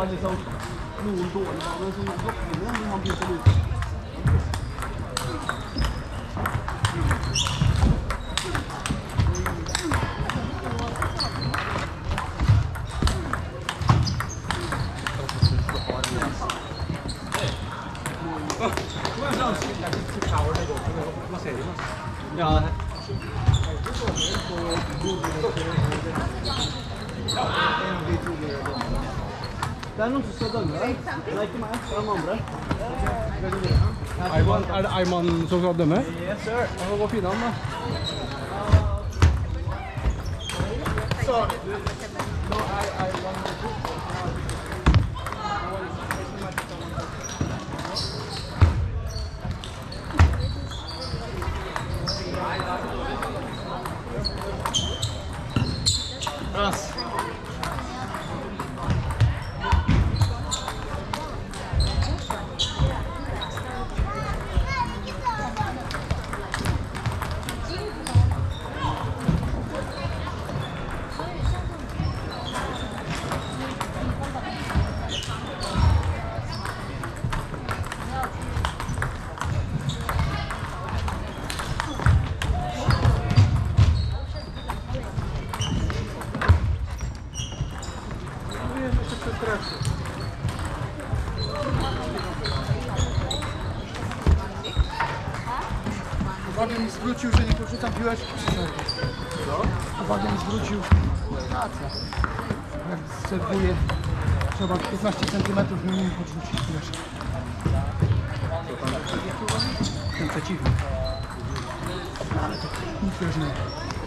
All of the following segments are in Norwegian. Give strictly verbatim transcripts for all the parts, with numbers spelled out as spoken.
har liksom noen dårlige baner som godt vinner, men han begynte å lute. Ja. Det er noen som skal dømme deg. Det er ikke meg, det er den andre. Ayman, er det Ayman som skal dømme? Yes, sir. Han må gå finne han da. Så, nå er Ayman Ass. Uwagę mi zwrócił, że nie porzucam piłeczki przy serwie. Co? Uwagę mi zwrócił. Racja. Jak serwuję, trzeba piętnaście centymetrów minimum podrzucić piłeczkę. Ten przeciwnik. Ale to nic ważnego.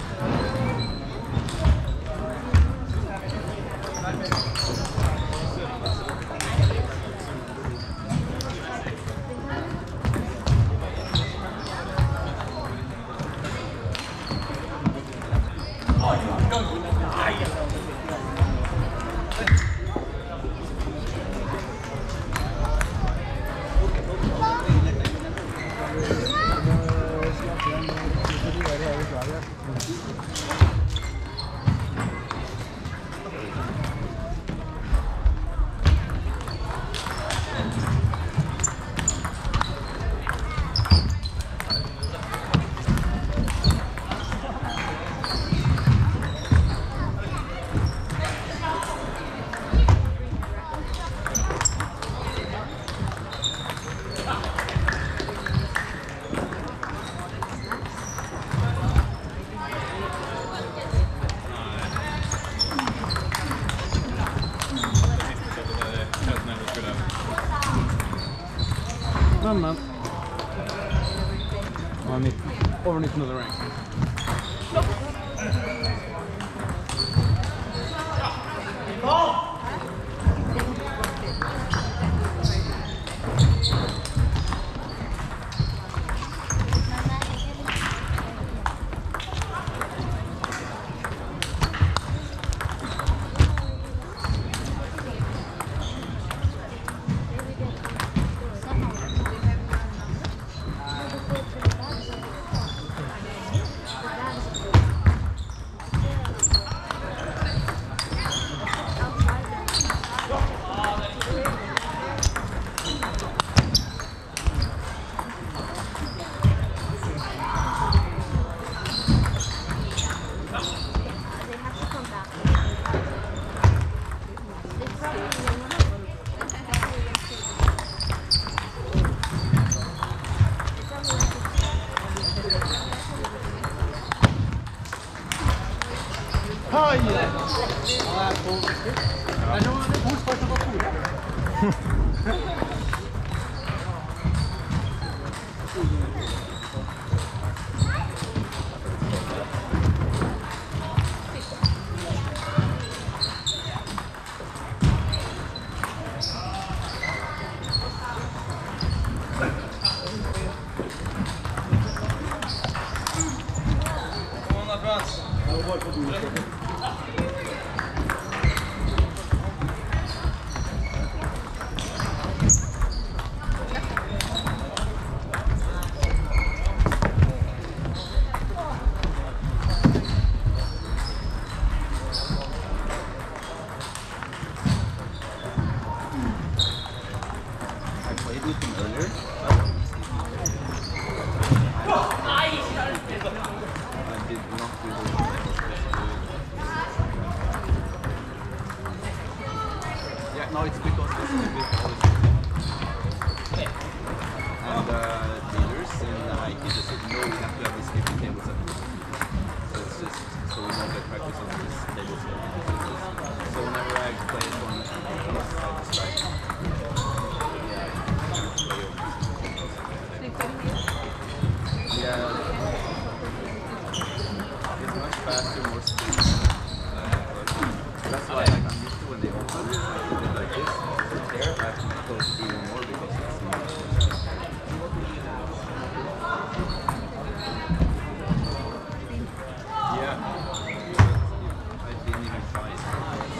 Men, men. Han er over nitten of the rank. Oj! Ja, nu är det bort för att vara cool. No, it's because it's a bit and uh, leaders in Aikido just said no, we have to have these fifty tables at least. So it's just so we don't get practice on these tables. So whenever I play it on I just try. Yeah. It's much faster, more speed. That's why like, I'm used to when they open it, like this. Here, I have to close it even more because it's more. Yeah. I didn't even try it.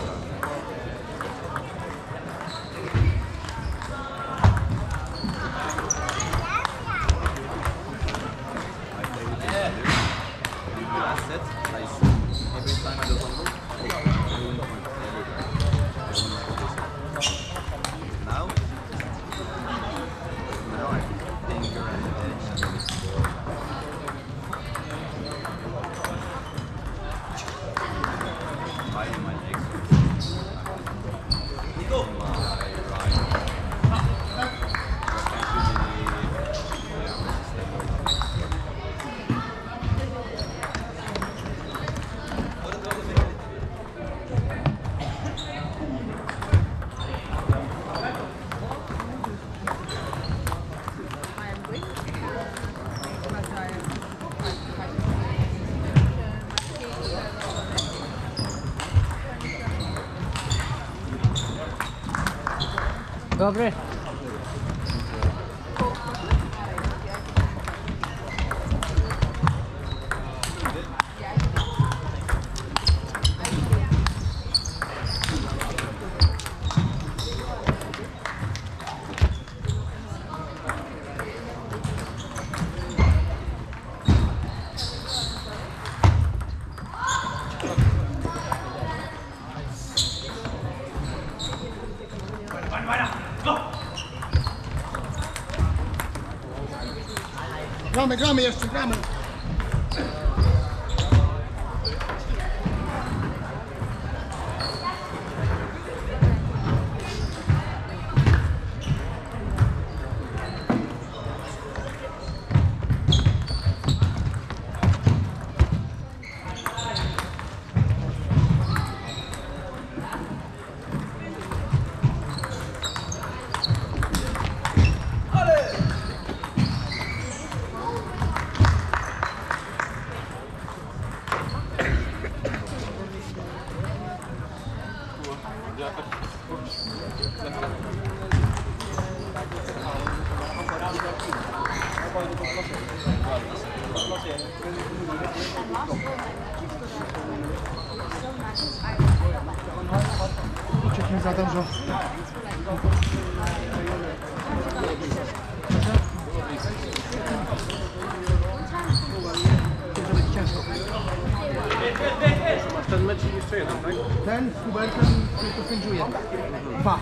I play with the other. The last set, I every time I do one move, I win the point. Now, now I finger and edge and it's hiding my legs. Go! My right. Dobre. Gramy, gramy jeszcze, gramy. Uciekł za dużo. To będzie ciężko. Masz ten mecz i jeszcze jeden, tak? Ten z Hubertem tylko sędziuje. Dwa.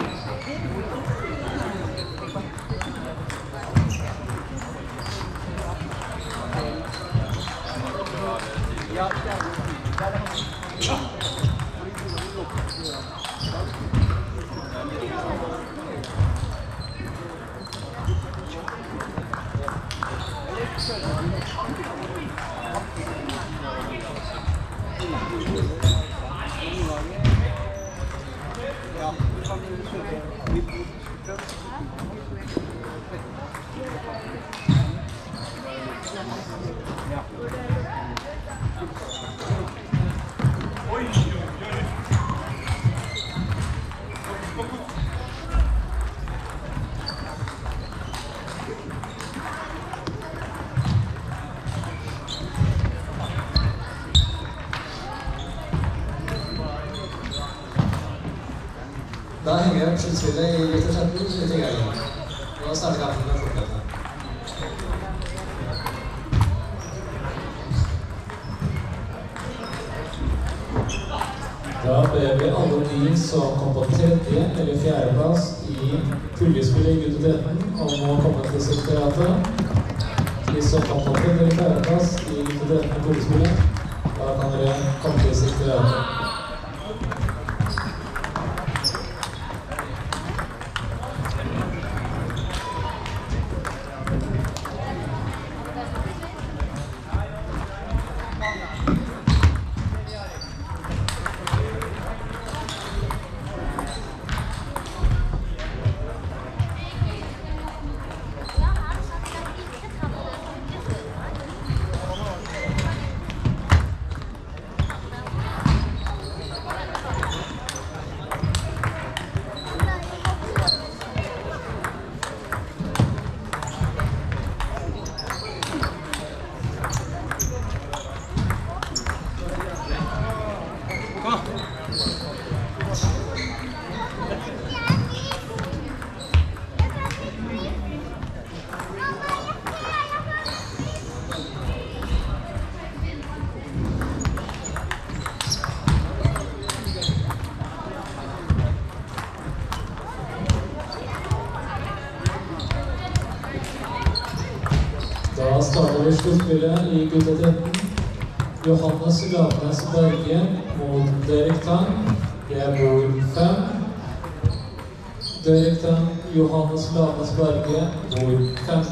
Da henger plutselig litt og slett ut litt i greier. Da starter kampen med fortløpet. Da ber vi alle de som kom på tredje eller fjerdeplass i puljespillet i Gutt og tretten om å komme til sekretariatet. De som kom på tredje eller fjerdeplass i Gutt og tretten i puljespillet, da kan dere komme til sekretariatet. avgjør sluttspillet i gutta tretten. Johannes Lavnes Berge mot Derek Tang. Det er bord fem. Derek Tang, Johannes Lavnes Berge, bord fem.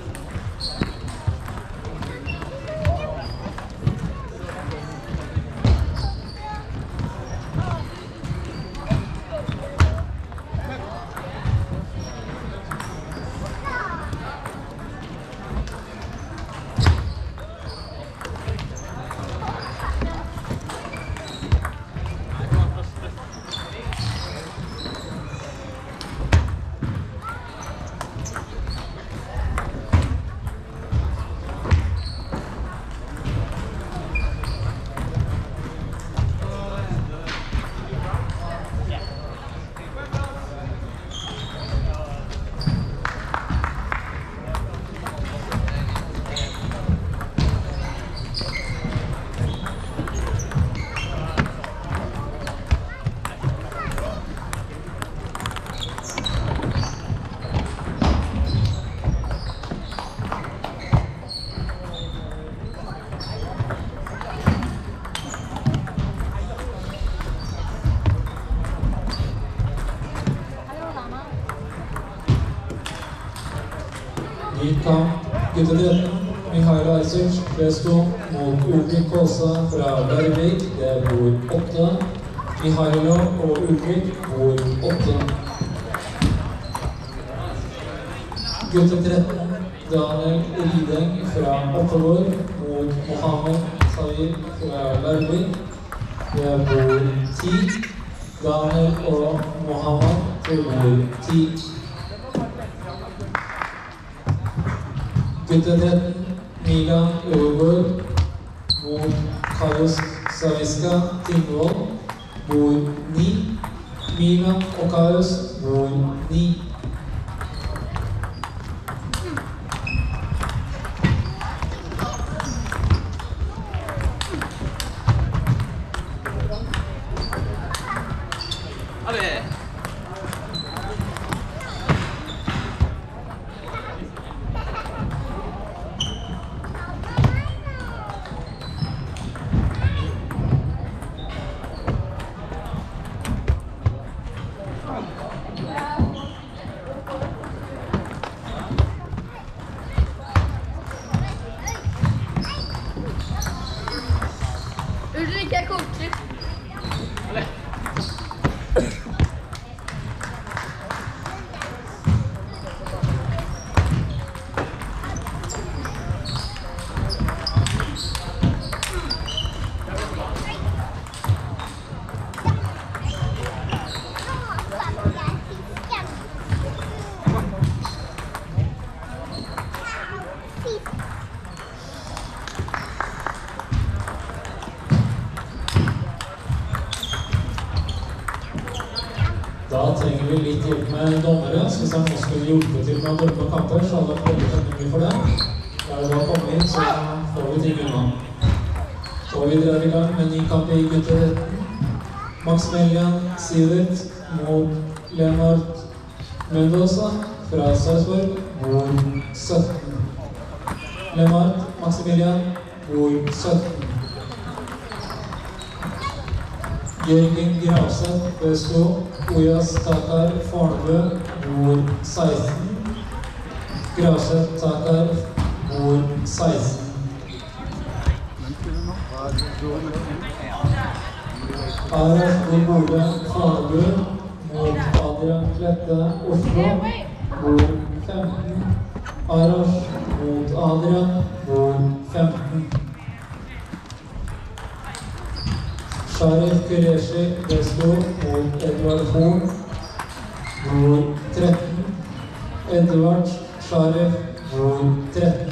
Kamp, gutta tretten, Mihail Aisic, Presto mot Ulrik Kåsa fra Bergvik, det er bord åtte. Mihailo og Ulrik, bord åtte. Gutta tretten, Daniel Rideng fra Oppegård mot Mohammed Tahir fra Bergvik, det er bord ti. Daniel og Mohammed til bord ti. Gutta tretten, Milan Øvergård mot Kaios Saviska Tingvold, bord ni. Milan og Kaios, bord ni. Ulrika coacher. Da trenger vi litt hjelp med dommere, så hvis jeg nå skulle hjulpet til med å dømme kamper, så hadde jeg veldig takknemlig for det. Da er det bare å komme inn, så får vi ting unna. Og vi drar i gang med ny kamp i gutta tretten. Maximilian Sivert mot Leonard Mendoza fra Sarpsborg, bord sytten. Leonard, Maximilian, bord sytten. Jørgen Grafseth, Bøsto, Ojas Takar, Fornebø, bord seksten. Grafseth Takar, bord seksten. Araf Dilbode, Fornebø, mot Adrian Klette, Oslo, bord femten. Araf mot Adrian, bord femten. Sharif Qureshi, Bøsto mot Edvard Horn, bord tretten. Edvard Sharif, bord tretten.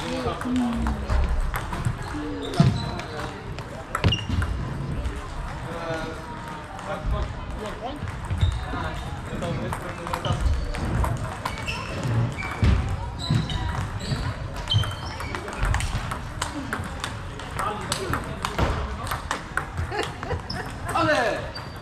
Ale!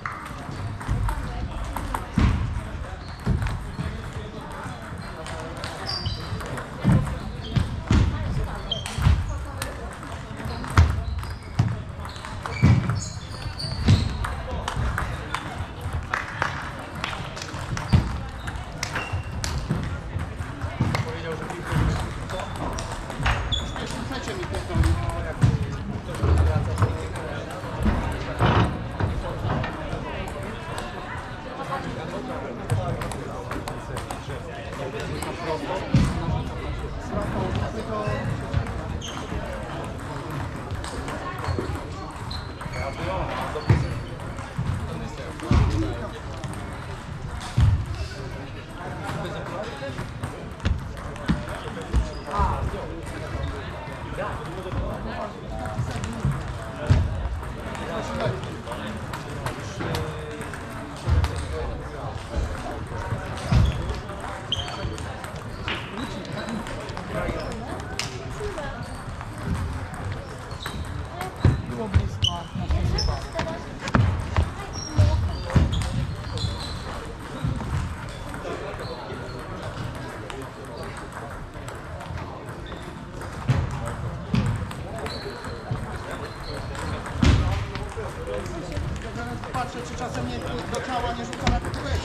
Patrzę, czy czasem nie, do ciała nie rzuca na kogoś.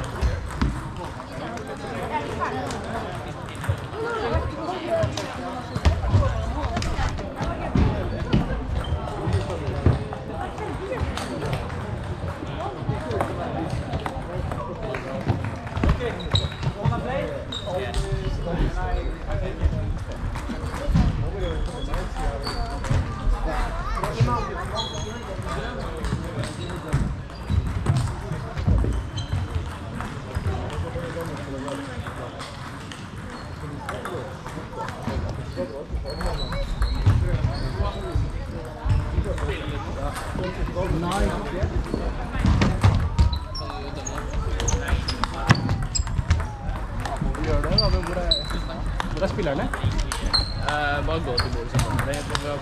Borde spiller, eller? Eh, bare gå til bordet sammen. Det er helt bra.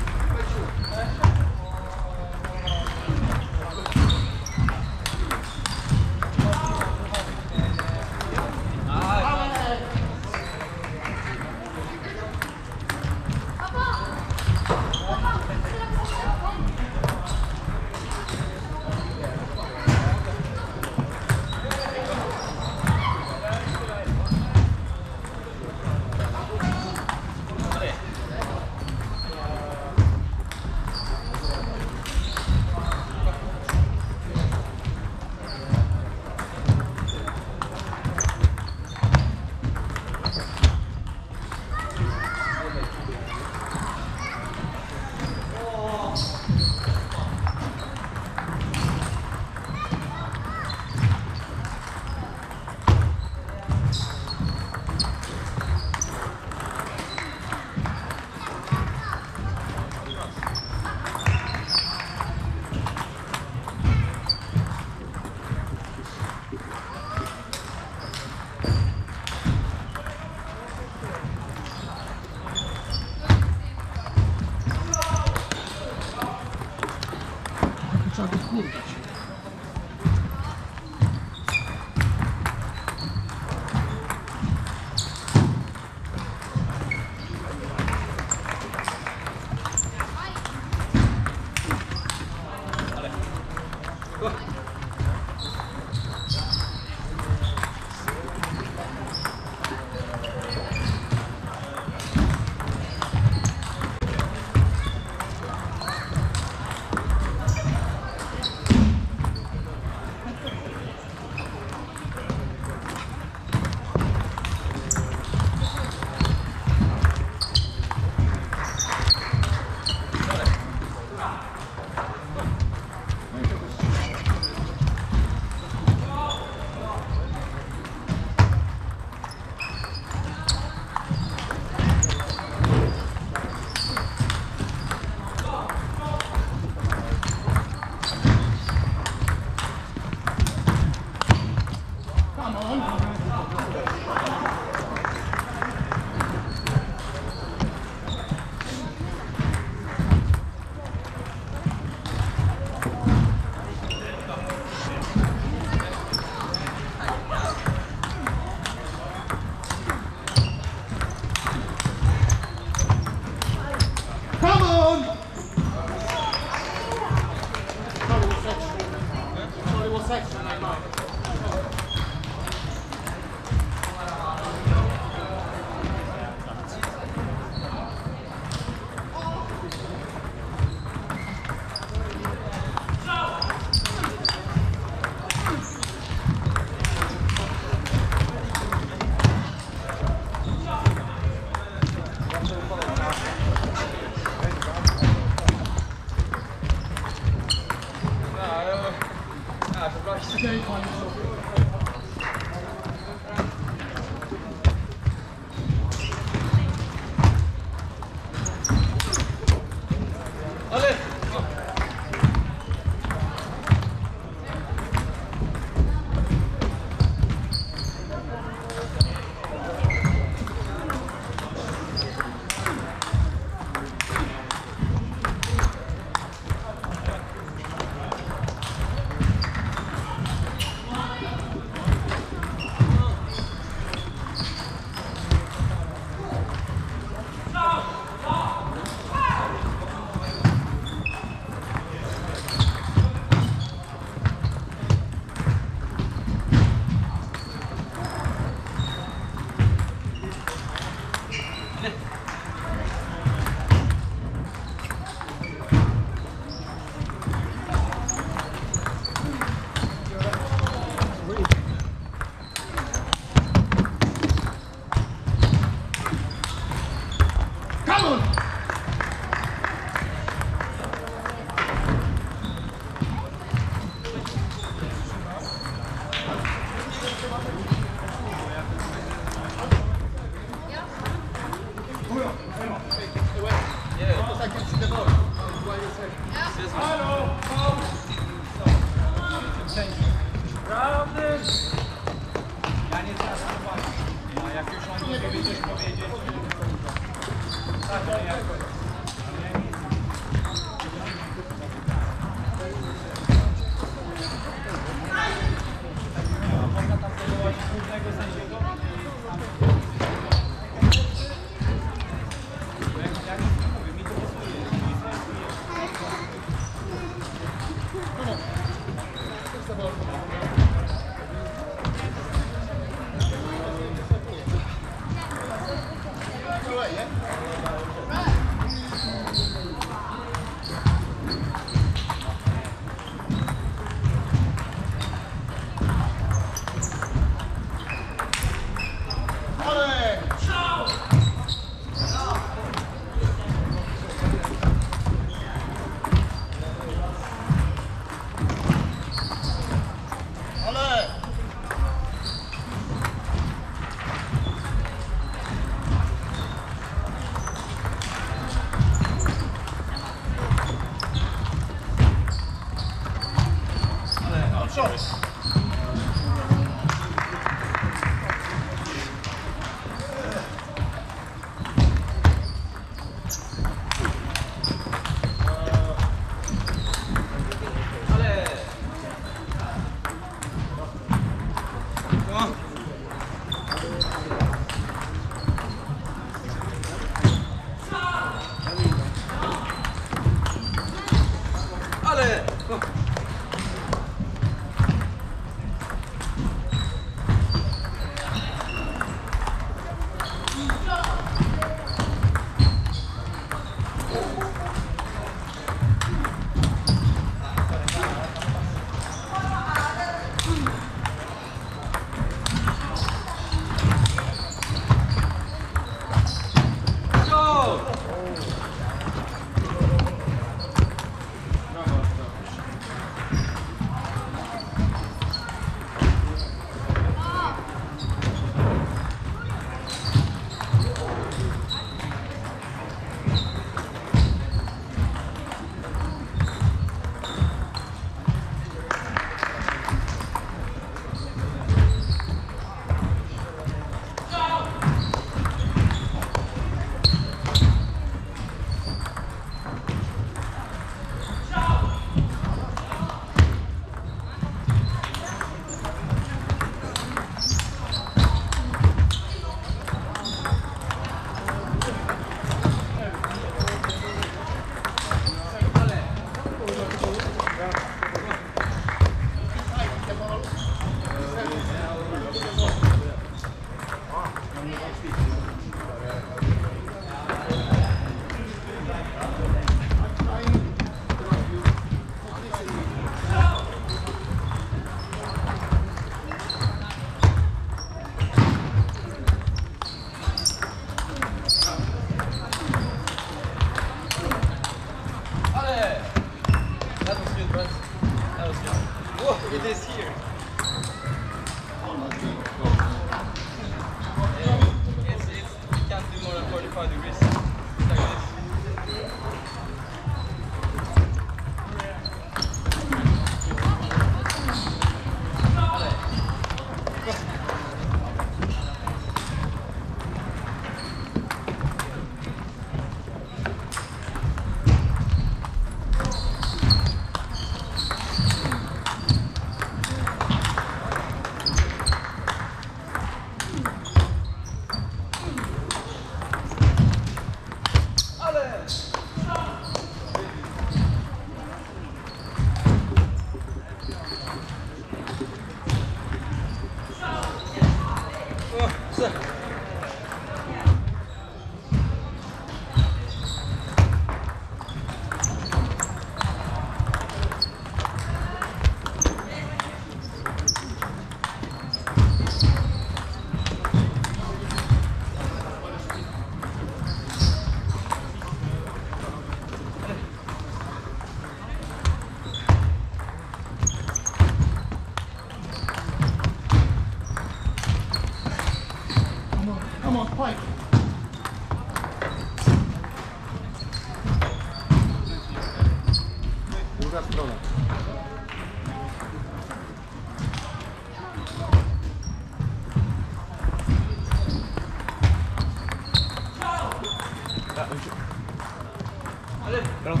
Unnskyld. Bra.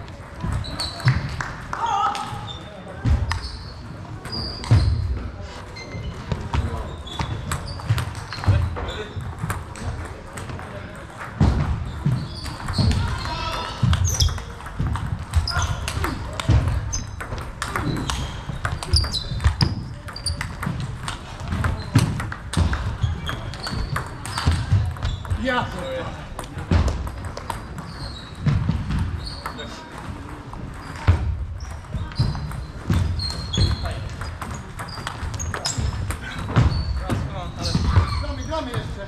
Ja! Gramy, gramy jeszcze!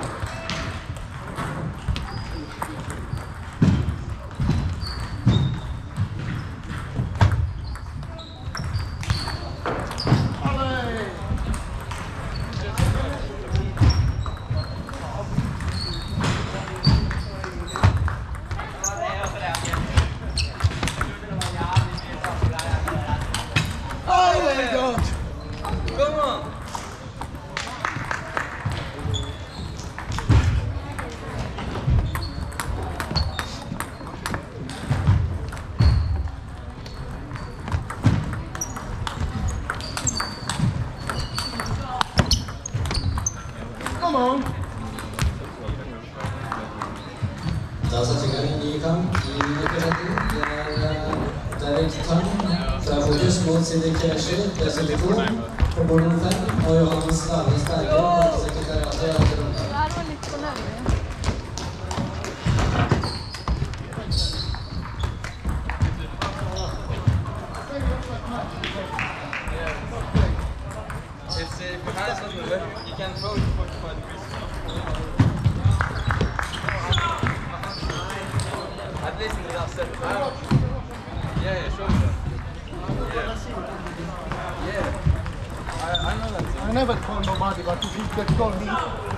Ale! Oh my god! Come on! Come on! Da setter vi i gang en ny kamp i Peretti. Det er Derek Tang fra Fokus mot Siddik Kereshi, P syttito, på bord nummer fem, og Johannes Stave Sterke, på sekretariatet av Trondheim. Det her var litt på nødvendig. It's, uh, if your hands not moving, you can throw it forty-five degrees. At least in the last set. Yeah, yeah, sure. Yeah. Yeah. I, I know that. I never call nobody, but if you get called me,